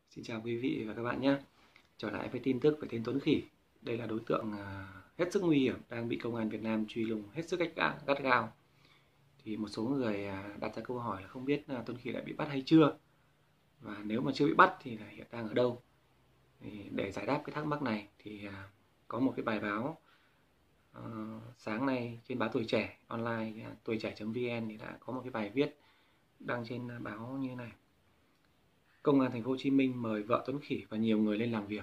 Xin chào quý vị và các bạn nhé. Trở lại với tin tức về tên Tuấn Khỉ. Đây là đối tượng hết sức nguy hiểm đang bị công an Việt Nam truy lùng hết sức gắt gao. Thì một số người đặt ra câu hỏi là không biết Tuấn Khỉ đã bị bắt hay chưa, và nếu mà chưa bị bắt thì là hiện đang ở đâu. Thì để giải đáp cái thắc mắc này thì có một cái bài báo sáng nay trên báo Tuổi Trẻ online, tuổi trẻ.vn thì đã có một cái bài viết đăng trên báo như thế này: Công an thành phố Hồ Chí Minh mời vợ Tuấn Khỉ và nhiều người lên làm việc.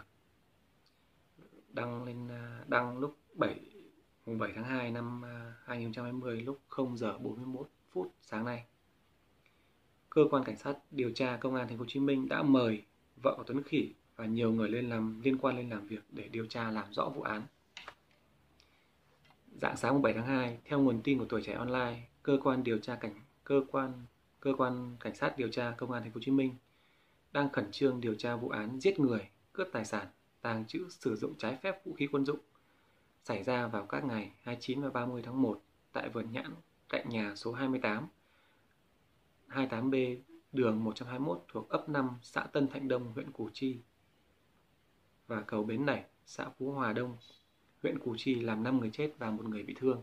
Đăng lúc mùng 7 tháng 2 năm 2020 lúc 0 giờ 41 phút sáng nay. Cơ quan cảnh sát điều tra Công an thành phố Hồ Chí Minh đã mời vợ của Tuấn Khỉ và nhiều người liên quan lên làm việc để điều tra làm rõ vụ án. Rạng sáng mùng 7 tháng 2, theo nguồn tin của Tuổi Trẻ Online, cơ quan cảnh sát điều tra Công an thành phố Hồ Chí Minh đang khẩn trương điều tra vụ án giết người, cướp tài sản, tàng trữ sử dụng trái phép vũ khí quân dụng xảy ra vào các ngày 29 và 30 tháng 1 tại vườn nhãn cạnh nhà số 28B đường 121 thuộc ấp 5 xã Tân Thạnh Đông, huyện Củ Chi và cầu Bến Nảy, xã Phú Hòa Đông, huyện Củ Chi làm 5 người chết và 1 người bị thương.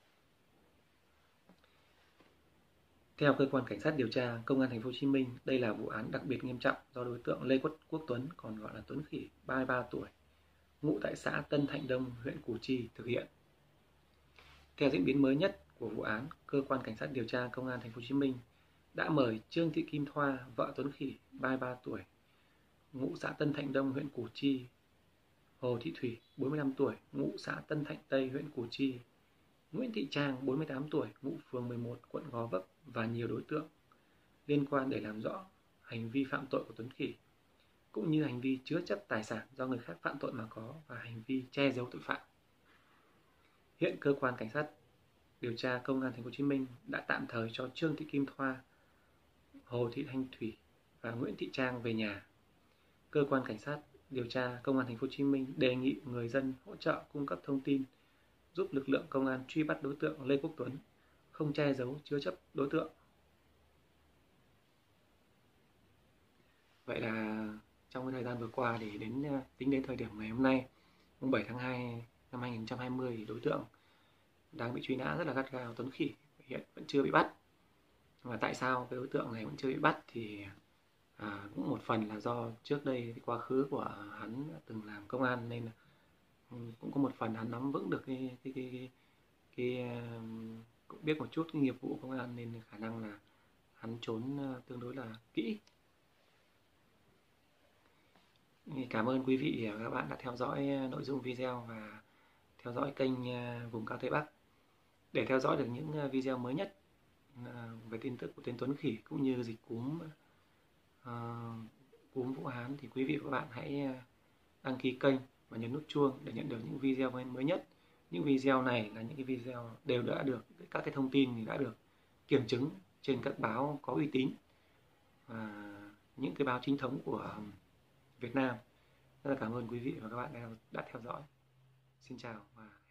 Theo cơ quan cảnh sát điều tra Công an thành phố Hồ Chí Minh, đây là vụ án đặc biệt nghiêm trọng do đối tượng Lê Quốc Tuấn, còn gọi là Tuấn Khỉ, 33 tuổi, ngụ tại xã Tân Thạnh Đông, huyện Củ Chi thực hiện. Theo diễn biến mới nhất của vụ án, cơ quan cảnh sát điều tra Công an thành phố Hồ Chí Minh đã mời Trương Thị Kim Thoa, vợ Tuấn Khỉ, 33 tuổi, ngụ xã Tân Thạnh Đông, huyện Củ Chi, Hồ Thị Thủy, 45 tuổi, ngụ xã Tân Thạnh Tây, huyện Củ Chi, Nguyễn Thị Trang, 48 tuổi, ngụ phường 11, quận Gò Vấp và nhiều đối tượng liên quan để làm rõ hành vi phạm tội của Tuấn Khỉ, cũng như hành vi chứa chấp tài sản do người khác phạm tội mà có và hành vi che giấu tội phạm. Hiện cơ quan cảnh sát điều tra Công an thành phố Hồ Chí Minh đã tạm thời cho Trương Thị Kim Thoa, Hồ Thị Thanh Thủy và Nguyễn Thị Trang về nhà. Cơ quan cảnh sát điều tra Công an thành phố Hồ Chí Minh đề nghị người dân hỗ trợ cung cấp thông tin giúp lực lượng công an truy bắt đối tượng Lê Quốc Tuấn, không che giấu chứa chấp đối tượng. Vậy là trong cái thời gian vừa qua thì tính đến thời điểm ngày hôm nay, mùng 7 tháng 2 năm 2020, thì đối tượng đang bị truy nã rất là gắt gao, Tuấn Khỉ, hiện vẫn chưa bị bắt. Và tại sao cái đối tượng này vẫn chưa bị bắt thì cũng một phần là do trước đây quá khứ của hắn từng làm công an, nên là cũng có một phần hắn nắm vững được cũng biết một chút cái nghiệp vụ công an, nên khả năng là hắn trốn tương đối là kỹ. Cảm ơn quý vị và các bạn đã theo dõi nội dung video và theo dõi kênh Vùng Cao Tây Bắc. Để theo dõi được những video mới nhất về tin tức của tên Tuấn Khỉ cũng như dịch cúm Vũ Hán thì quý vị và các bạn hãy đăng ký kênh và nhấn nút chuông để nhận được những video mới nhất. Những video này là những cái video đều đã được, các cái thông tin thì đã được kiểm chứng trên các báo có uy tín và những cái báo chính thống của Việt Nam. Rất là cảm ơn quý vị và các bạn đã theo dõi. Xin chào và